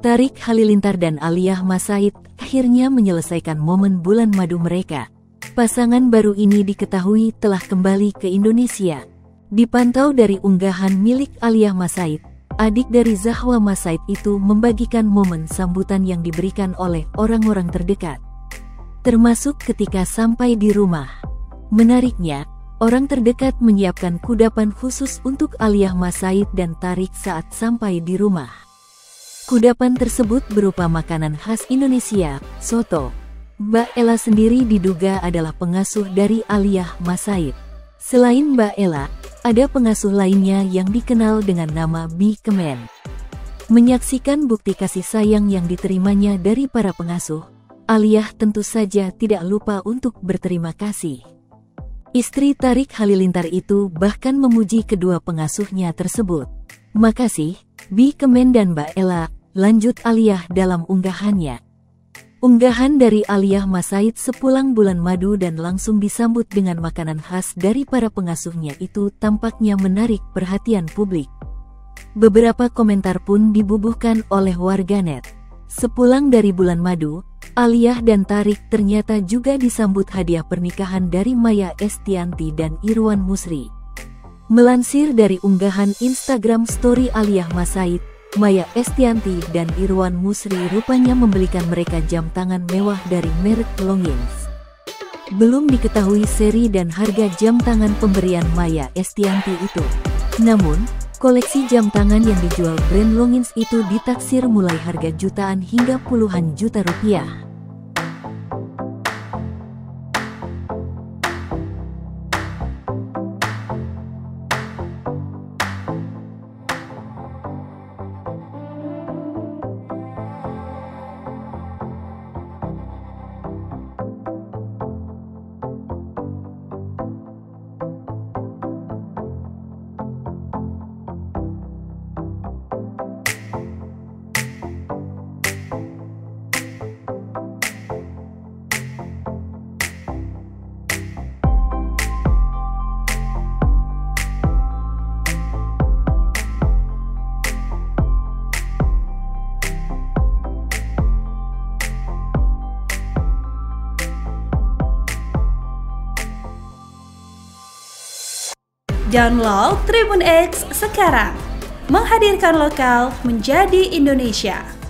Tarik Halilintar dan Aliyah Masaid akhirnya menyelesaikan momen bulan madu mereka. Pasangan baru ini diketahui telah kembali ke Indonesia. Dipantau dari unggahan milik Aliyah Masaid, adik dari Zahwa Masaid itu membagikan momen sambutan yang diberikan oleh orang-orang terdekat, termasuk ketika sampai di rumah. Menariknya, orang terdekat menyiapkan kudapan khusus untuk Aliyah Masaid dan Tarik saat sampai di rumah. Kudapan tersebut berupa makanan khas Indonesia, soto. Mbak Ella sendiri diduga adalah pengasuh dari Aliyah Masaid. Selain Mbak Ella, ada pengasuh lainnya yang dikenal dengan nama Bi Kemen. Menyaksikan bukti kasih sayang yang diterimanya dari para pengasuh, Aliyah tentu saja tidak lupa untuk berterima kasih. Istri Tarik Halilintar itu bahkan memuji kedua pengasuhnya tersebut. "Makasih, Bi Kemen dan Mbak Ella," lanjut Aliyah dalam unggahannya. Unggahan dari Aliyah Masaid sepulang bulan madu dan langsung disambut dengan makanan khas dari para pengasuhnya itu tampaknya menarik perhatian publik. Beberapa komentar pun dibubuhkan oleh warganet. Sepulang dari bulan madu, Aliyah dan Tarik ternyata juga disambut hadiah pernikahan dari Maya Estianty dan Irwan Musri. Melansir dari unggahan Instagram story Aliyah Masaid, Maya Estianty dan Irwan Musri rupanya membelikan mereka jam tangan mewah dari merek Longines. Belum diketahui seri dan harga jam tangan pemberian Maya Estianty itu. Namun, koleksi jam tangan yang dijual brand Longines itu ditaksir mulai harga jutaan hingga puluhan juta rupiah. Download Tribun X sekarang, menghadirkan lokal menjadi Indonesia.